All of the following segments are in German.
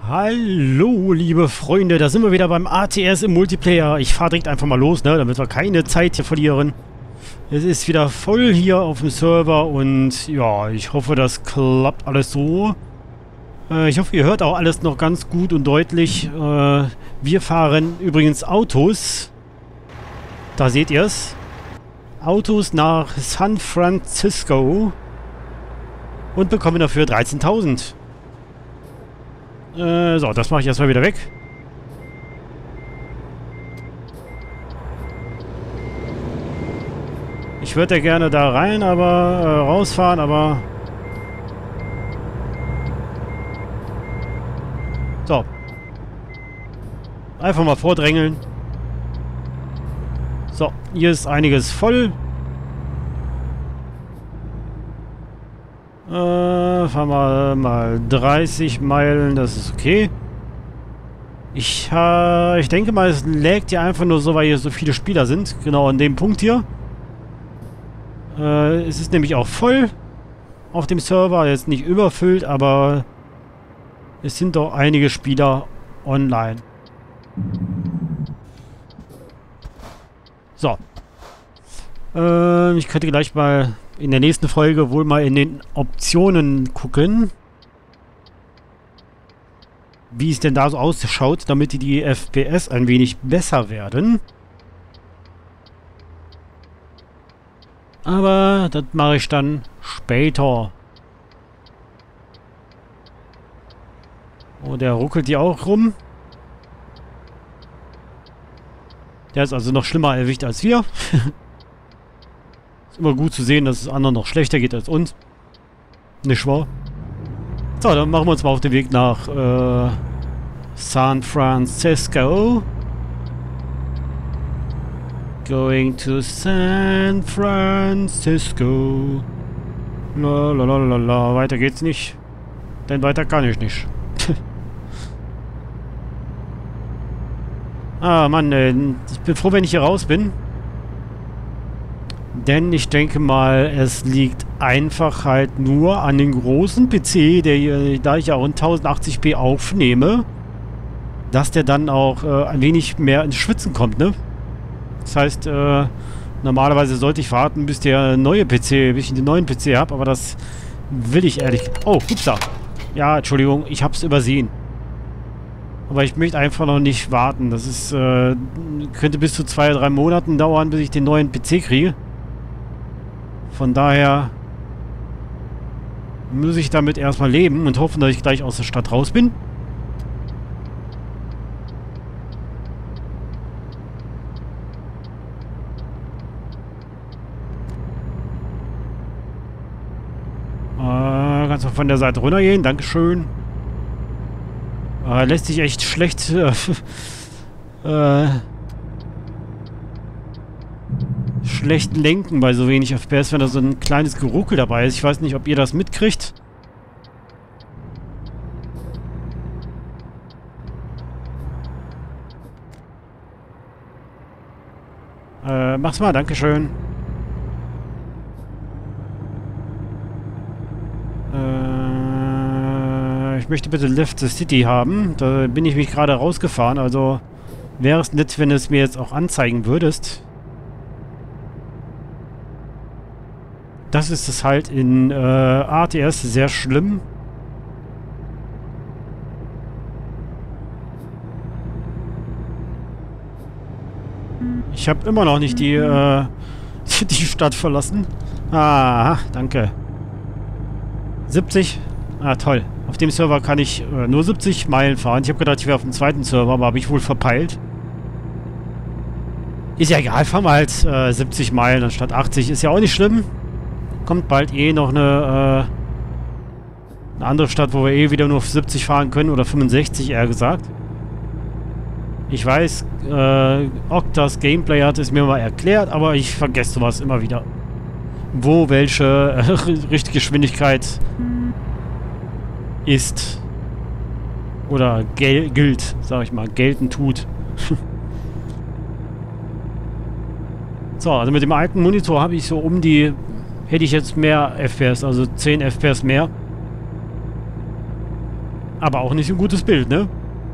Hallo, liebe Freunde, da sind wir wieder beim ATS im Multiplayer. Ich fahre direkt einfach mal los, ne, damit wir keine Zeit hier verlieren. Es ist wieder voll hier auf dem Server und ja, ich hoffe, das klappt alles so. Ich hoffe, ihr hört auch alles noch ganz gut und deutlich. Wir fahren übrigens Autos. Da seht ihr es. Autos nach San Francisco und bekommen dafür 13.000. So, das mache ich erstmal wieder weg. Ich würde ja gerne da rein, aber rausfahren, aber... So. Einfach mal vordrängeln. So, hier ist einiges voll. Fahren wir mal 30 Meilen, das ist okay. Ich denke mal, es laggt ja einfach nur so, weil hier so viele Spieler sind. Genau an dem Punkt hier. Es ist nämlich auch voll auf dem Server. Jetzt nicht überfüllt, aber es sind doch einige Spieler online. So. Ich könnte gleich mal in der nächsten Folge wohl mal in den Optionen gucken, wie es denn da so ausschaut, damit die FPS ein wenig besser werden. Aber das mache ich dann später. Oh, der ruckelt hier auch rum. Der ist also noch schlimmer erwischt als wir. Ist immer gut zu sehen, dass es anderen noch schlechter geht als uns. Nicht wahr? So, dann machen wir uns mal auf den Weg nach San Francisco. Going to San Francisco. Lalalala. Weiter geht's nicht. Denn weiter kann ich nicht. Ah, Mann, ich bin froh, wenn ich hier raus bin. Denn ich denke mal, es liegt einfach halt nur an den großen PC, da ich ja auch in 1080p aufnehme, dass der dann auch ein wenig mehr ins Schwitzen kommt, ne? Das heißt, normalerweise sollte ich warten, bis der neue PC, bis ich den neuen PC habe, aber das will ich ehrlich... Oh, upsa. Ja, Entschuldigung, ich hab's übersehen. Aber ich möchte einfach noch nicht warten. Das ist, könnte bis zu 2 oder 3 Monaten dauern, bis ich den neuen PC kriege. Von daher muss ich damit erstmal leben und hoffen, dass ich gleich aus der Stadt raus bin. Kannst du von der Seite runtergehen? Dankeschön. Lässt sich echt schlecht schlecht lenken bei so wenig FPS, wenn da so ein kleines Geruckel dabei ist. Ich weiß nicht, ob ihr das mitkriegt. Mach's mal, dankeschön. Ich möchte bitte Left the City haben. Da bin ich mich gerade rausgefahren, also wäre es nett, wenn du es mir jetzt auch anzeigen würdest. Das ist es halt in ATS sehr schlimm. Ich habe immer noch nicht die Stadt verlassen. Ah, danke. 70? Ah, toll. Auf dem Server kann ich nur 70 Meilen fahren. Ich habe gedacht, ich wäre auf dem zweiten Server, aber habe ich wohl verpeilt. Ist ja egal, fahren wir halt 70 Meilen anstatt 80. Ist ja auch nicht schlimm. Kommt bald eh noch eine andere Stadt, wo wir eh wieder nur auf 70 fahren können. Oder 65 eher gesagt. Ich weiß, Octas Gameplay hat es mir mal erklärt, aber ich vergesse sowas immer wieder. Wo welche richtige Geschwindigkeit ist. Oder gilt, sag ich mal, gelten tut. So, also mit dem alten Monitor habe ich so um die... Hätte ich jetzt mehr FPS, also 10 FPS mehr. Aber auch nicht ein gutes Bild, ne?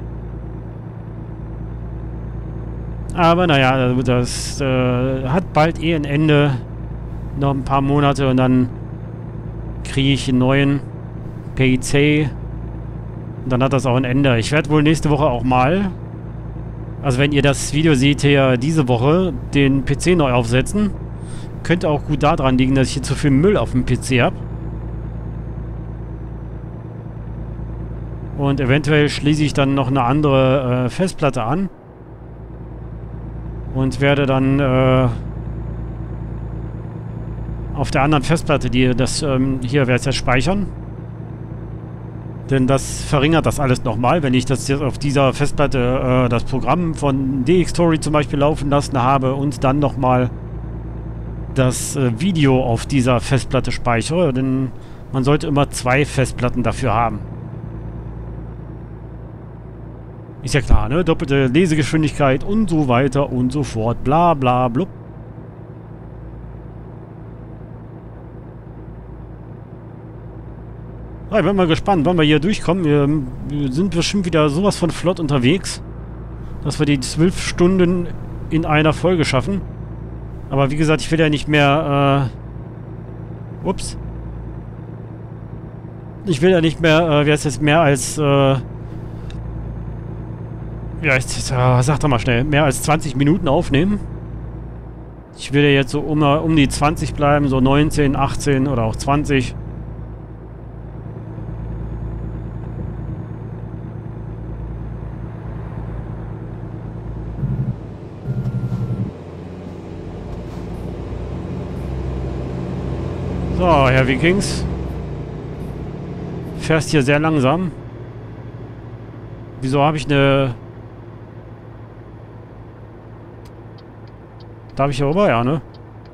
Aber naja, das hat bald eh ein Ende. Noch ein paar Monate und dann kriege ich einen neuen PC. Und dann hat das auch ein Ende. Ich werde wohl nächste Woche auch mal, also wenn ihr das Video seht hier diese Woche, den PC neu aufsetzen. Könnte auch gut daran liegen, dass ich hier zu viel Müll auf dem PC habe. Und eventuell schließe ich dann noch eine andere Festplatte an. Und werde dann auf der anderen Festplatte, hier werde ich das speichern. Denn das verringert das alles nochmal, wenn ich das jetzt auf dieser Festplatte das Programm von DxTory zum Beispiel laufen lassen habe und dann nochmal das Video auf dieser Festplatte speichere. Denn man sollte immer 2 Festplatten dafür haben. Ist ja klar, ne? Doppelte Lesegeschwindigkeit und so weiter und so fort. Bla bla blub. Ja, ich bin mal gespannt, wann wir hier durchkommen. Wir sind bestimmt wieder sowas von flott unterwegs, dass wir die 12 Stunden in einer Folge schaffen. Aber wie gesagt, ich will ja nicht mehr, ups. Ich will ja nicht mehr, wie heißt es, mehr als, sag doch mal schnell, mehr als 20 Minuten aufnehmen. Ich will ja jetzt so um die 20 bleiben, so 19, 18 oder auch 20. So, Herr Vikings. Fährst hier sehr langsam. Wieso habe ich eine... Darf ich hier rüber? Ja, ne?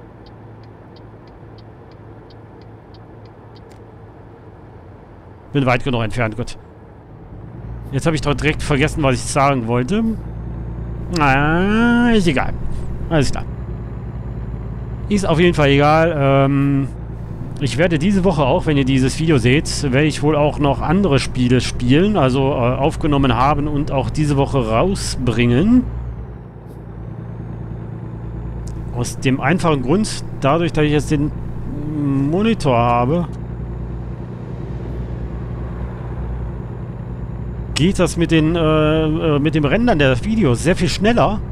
Bin weit genug entfernt, gut. Jetzt habe ich doch direkt vergessen, was ich sagen wollte. Ist egal. Alles klar. Ist auf jeden Fall egal. Ich werde diese Woche auch, wenn ihr dieses Video seht, werde ich wohl auch noch andere Spiele spielen, also aufgenommen haben und auch diese Woche rausbringen. Aus dem einfachen Grund, dadurch, dass ich jetzt den Monitor habe, geht das mit dem Rendern der Videos sehr viel schneller.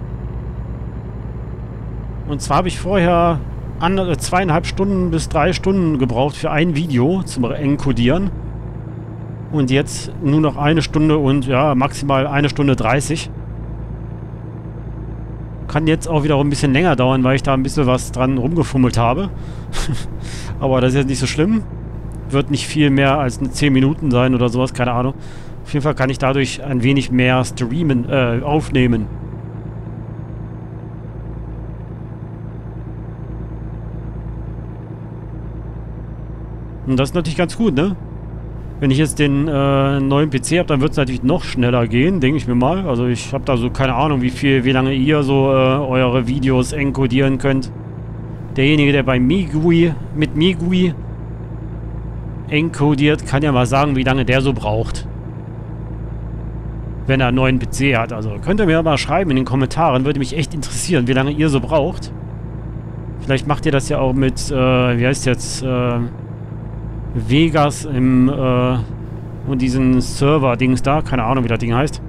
Und zwar habe ich vorher 2,5 Stunden bis 3 Stunden gebraucht für ein Video zum Encodieren. Und jetzt nur noch 1 Stunde und ja, maximal 1 Stunde 30. Kann jetzt auch wiederum ein bisschen länger dauern, weil ich da ein bisschen was dran rumgefummelt habe. Aber das ist jetzt nicht so schlimm. Wird nicht viel mehr als 10 Minuten sein oder sowas, keine Ahnung. Auf jeden Fall kann ich dadurch ein wenig mehr aufnehmen. Und das ist natürlich ganz gut, ne? Wenn ich jetzt den neuen PC habe, dann wird es natürlich noch schneller gehen, denke ich mir mal. Also ich habe da so keine Ahnung, wie lange ihr so eure Videos encodieren könnt. Derjenige, der bei MeGUI, mit MeGUI encodiert, kann ja mal sagen, wie lange der so braucht. Wenn er einen neuen PC hat. Also könnt ihr mir mal schreiben in den Kommentaren, würde mich echt interessieren, wie lange ihr so braucht. Vielleicht macht ihr das ja auch mit, wie heißt jetzt, Vegas und diesen Server-Dings da. Keine Ahnung, wie das Ding heißt.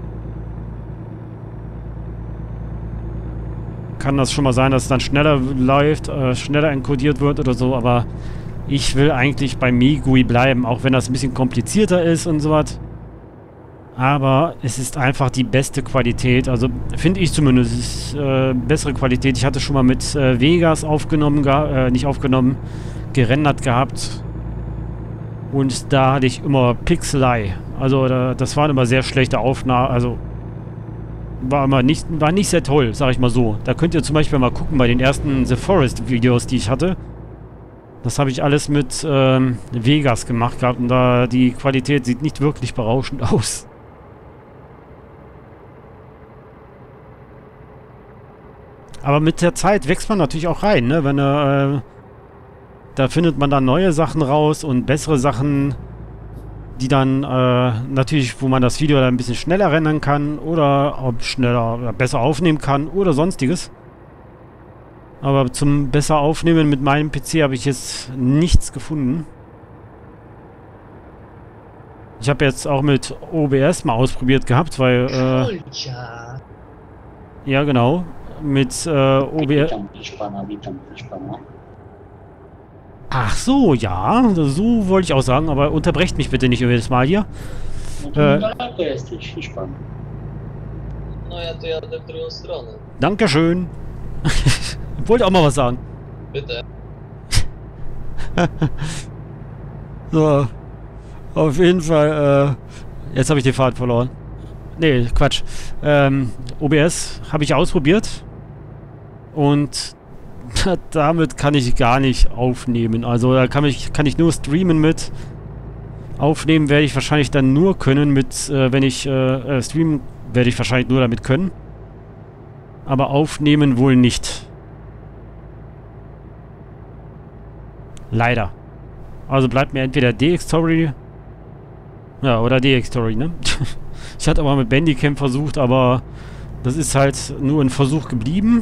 Kann das schon mal sein, dass es dann schneller läuft, schneller encodiert wird oder so, aber ich will eigentlich bei MeGUI bleiben, auch wenn das ein bisschen komplizierter ist und so was. Aber es ist einfach die beste Qualität, also finde ich zumindest, es ist bessere Qualität. Ich hatte schon mal mit Vegas aufgenommen, gerendert gehabt. Und da hatte ich immer Pixelei. Also das waren immer sehr schlechte Aufnahmen. Also war nicht sehr toll, sag ich mal so. Da könnt ihr zum Beispiel mal gucken bei den ersten The Forest Videos, die ich hatte. Das habe ich alles mit Vegas gemacht gehabt. Und da die Qualität sieht nicht wirklich berauschend aus. Aber mit der Zeit wächst man natürlich auch rein, ne? Wenn da findet man dann neue Sachen raus und bessere Sachen. die dann natürlich, wo man das Video dann ein bisschen schneller rendern kann oder ob schneller oder besser aufnehmen kann oder sonstiges. Aber zum besser aufnehmen mit meinem PC habe ich jetzt nichts gefunden. Ich habe jetzt auch mit OBS mal ausprobiert gehabt, weil ja genau, mit OBS. Ach so, ja, so wollte ich auch sagen, aber unterbrecht mich bitte nicht jedes Mal hier. No ja to jadę w drugą stronę. Dankeschön. Wollte auch mal was sagen. Bitte. So, auf jeden Fall, jetzt habe ich den Faden verloren. Nee, Quatsch. OBS habe ich ausprobiert und damit kann ich gar nicht aufnehmen. Also da kann ich nur streamen mit. Aufnehmen werde ich wahrscheinlich dann nur können mit, wenn ich streamen werde ich wahrscheinlich nur damit können. Aber aufnehmen wohl nicht. Leider. Also bleibt mir entweder DxTory. Ja, oder DxTory, ne? Ich hatte aber mit Bandicam versucht, aber das ist halt nur ein Versuch geblieben.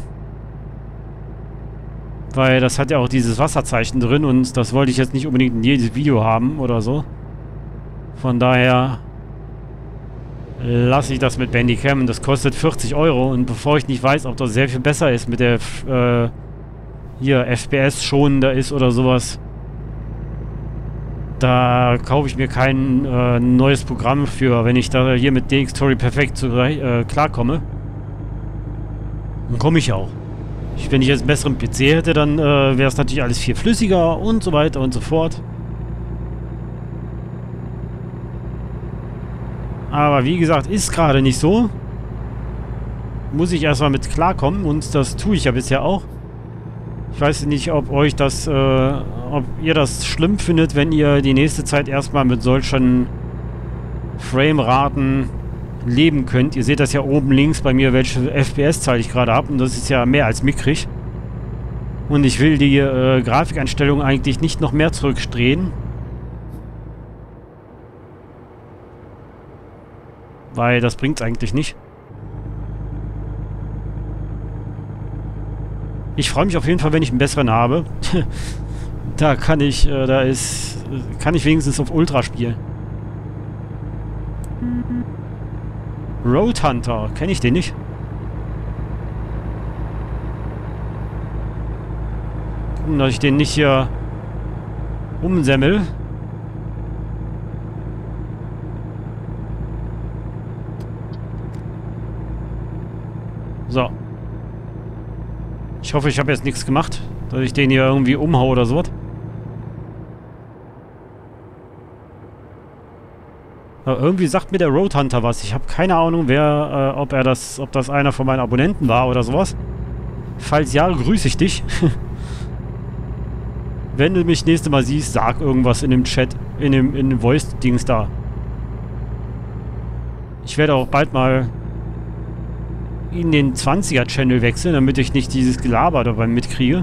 Weil das hat ja auch dieses Wasserzeichen drin und das wollte ich jetzt nicht unbedingt in jedes Video haben oder so. Von daher lasse ich das mit Bandicam und das kostet 40 € und bevor ich nicht weiß, ob das sehr viel besser ist mit der hier FPS schonender ist oder sowas, da kaufe ich mir kein neues Programm für, wenn ich da hier mit DxTory perfekt klarkomme. Dann komme ich auch. Wenn ich jetzt einen besseren PC hätte, dann wäre es natürlich alles viel flüssiger und so weiter und so fort. Aber wie gesagt, ist gerade nicht so. Muss ich erstmal mit klarkommen und das tue ich ja bisher auch. Ich weiß nicht, ob euch das, ob ihr das schlimm findet, wenn ihr die nächste Zeit erstmal mit solchen Frameraten leben könnt. Ihr seht das ja oben links bei mir, welche FPS-Zahl ich gerade habe und das ist ja mehr als mickrig. Und ich will die Grafikeinstellungen eigentlich nicht noch mehr zurückdrehen. Weil das bringt es eigentlich nicht. Ich freue mich auf jeden Fall, wenn ich einen besseren habe. Da kann ich, kann ich wenigstens auf Ultra spielen. Road Hunter, kenne ich den nicht? Gucken, dass ich den nicht hier umsemmel. So. Ich hoffe, ich habe jetzt nichts gemacht, dass ich den hier irgendwie umhaue oder so. Aber irgendwie sagt mir der Road Hunter was. Ich habe keine Ahnung, wer, ob das einer von meinen Abonnenten war oder sowas. Falls ja, grüße ich dich. Wenn du mich nächstes Mal siehst, sag irgendwas in dem Chat, in dem Voice-Dings da. Ich werde auch bald mal in den 20er-Channel wechseln, damit ich nicht dieses Gelaber dabei mitkriege.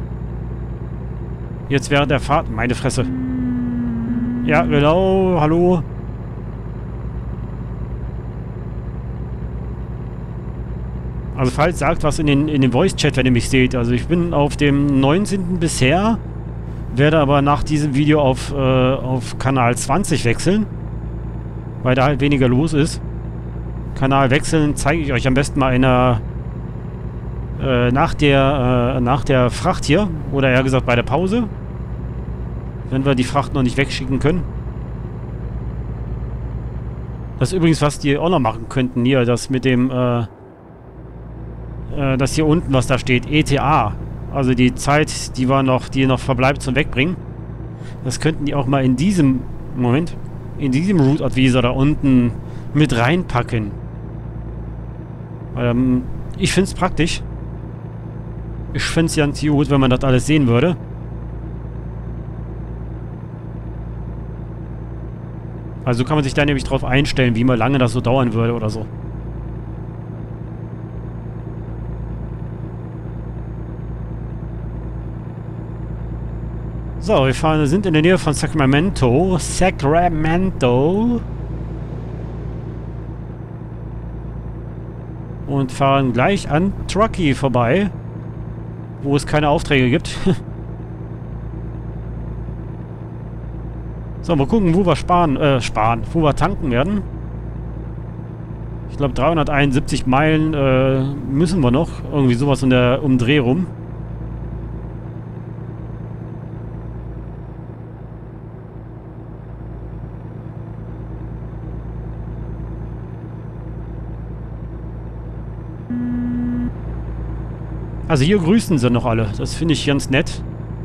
Jetzt während der Fahrt... Meine Fresse. Ja, genau. Hallo. Also falls sagt was in den Voice-Chat, wenn ihr mich seht. Also ich bin auf dem 19. bisher, werde aber nach diesem Video auf Kanal 20 wechseln, weil da halt weniger los ist. Kanal wechseln zeige ich euch am besten mal nach der Fracht hier, oder eher gesagt bei der Pause, wenn wir die Fracht noch nicht wegschicken können. Das ist übrigens, was die auch noch machen könnten hier, das mit dem das hier unten, was da steht, ETA. Also die Zeit, die noch verbleibt zum Wegbringen. Das könnten die auch mal in diesem Route Advisor da unten mit reinpacken. Ich finde es praktisch. Ich finde es ganz gut, wenn man das alles sehen würde. Also kann man sich da nämlich drauf einstellen, wie mal lange das so dauern würde oder so. So, wir sind in der Nähe von Sacramento. Und fahren gleich an Truckee vorbei, wo es keine Aufträge gibt. So, mal gucken, wo wir wo wir tanken werden. Ich glaube 371 Meilen müssen wir noch. Irgendwie sowas in der Umdreh rum. Also hier grüßen sie noch alle. Das finde ich ganz nett.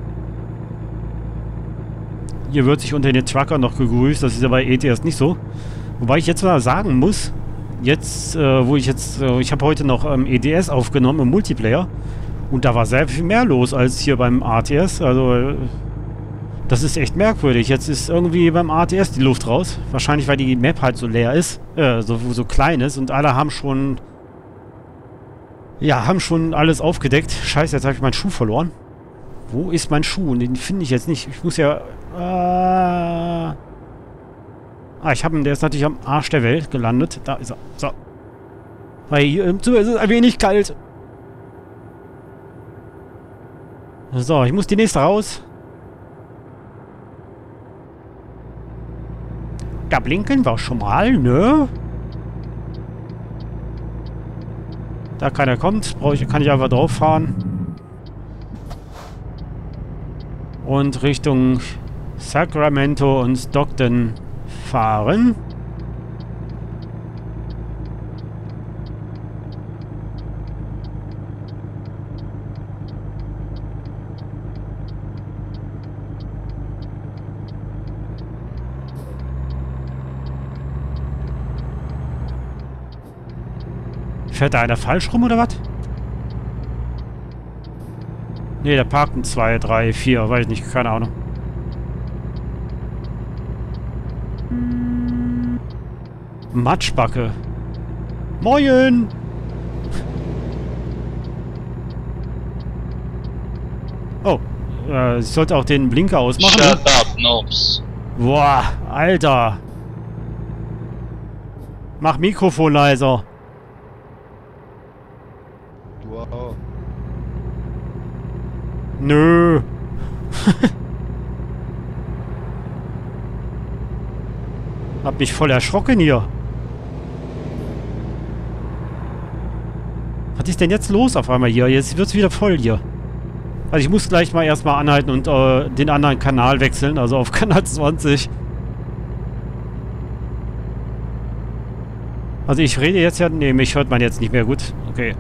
Hier wird sich unter den Trucker noch gegrüßt. Das ist ja bei ETS nicht so. Wobei ich jetzt mal sagen muss, ich habe heute noch EDS aufgenommen im Multiplayer. Und da war sehr viel mehr los als hier beim ATS. Also, das ist echt merkwürdig. Jetzt ist irgendwie beim ATS die Luft raus. Wahrscheinlich, weil die Map halt so leer ist. So klein ist. Und alle haben schon... Ja, haben schon alles aufgedeckt. Scheiße, jetzt habe ich meinen Schuh verloren. Wo ist mein Schuh? Den finde ich jetzt nicht. Ich muss ja... ich habe ihn. Der ist natürlich am Arsch der Welt gelandet. Da ist er. So. Weil hier im Zimmer ist es ein wenig kalt. So, ich muss die nächste raus. Da blinken wir schon mal, ne? Da keiner kommt, kann ich einfach drauf fahren. Und Richtung Sacramento und Stockton fahren. Fährt da einer falsch rum oder was? Ne, da parken 2, 3, 4, weiß ich nicht, keine Ahnung. Matschbacke. Moin! Oh, ich sollte auch den Blinker ausmachen. Shut up, Noobs. Boah, Alter. Mach Mikrofon leiser. Wow. Nö. Hab mich voll erschrocken hier. Was ist denn jetzt los auf einmal hier? Jetzt wird's wieder voll hier. Also ich muss gleich mal erstmal anhalten und den anderen Kanal wechseln, also auf Kanal 20. Also ich rede jetzt ja... Ne, mich hört man jetzt nicht mehr gut. Okay.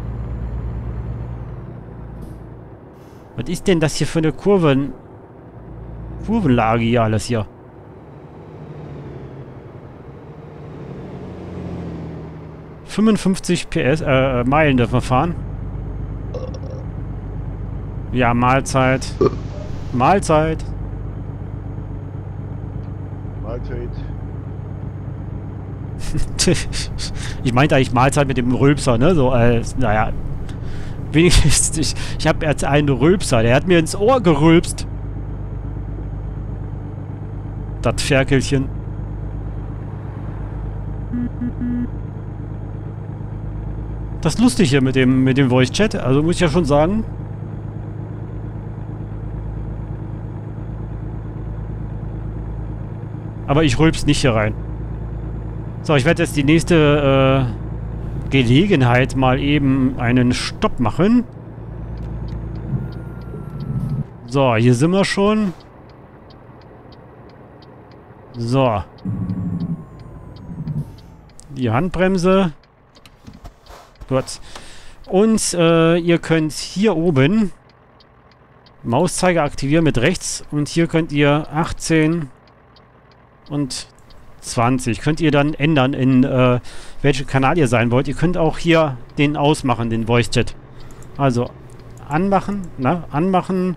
Was ist denn das hier für eine Kurvenlage hier alles hier? ...55 PS, Meilen dürfen wir fahren. Ja, Mahlzeit. Mahlzeit. Mahlzeit. Ich meinte eigentlich Mahlzeit mit dem Rülpser, ne? So, naja. Wenigstens, ich habe jetzt einen Rülpser, der hat mir ins Ohr gerülpst. Das Ferkelchen. Das ist lustig hier mit dem Voice-Chat, also muss ich ja schon sagen. Aber ich rülps nicht hier rein. So, ich werde jetzt die nächste Gelegenheit mal eben einen Stopp machen. So, hier sind wir schon. So. Die Handbremse. Gut. Und ihr könnt hier oben Mauszeiger aktivieren mit rechts. Und hier könnt ihr 18 und 20. Könnt ihr dann ändern, in welchem Kanal ihr sein wollt. Ihr könnt auch hier den ausmachen, den Voice-Chat. Also, anmachen. Anmachen.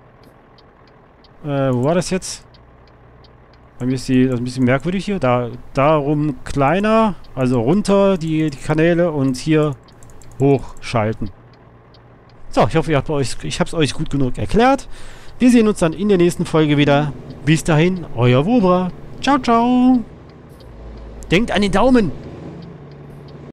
Wo war das jetzt? Bei mir ist das ein bisschen merkwürdig hier. Darum kleiner, also runter die Kanäle und hier hochschalten. So, ich hoffe, ich habe es euch gut genug erklärt. Wir sehen uns dann in der nächsten Folge wieder. Bis dahin, euer Wobra. Ciao, ciao. Denkt an den Daumen.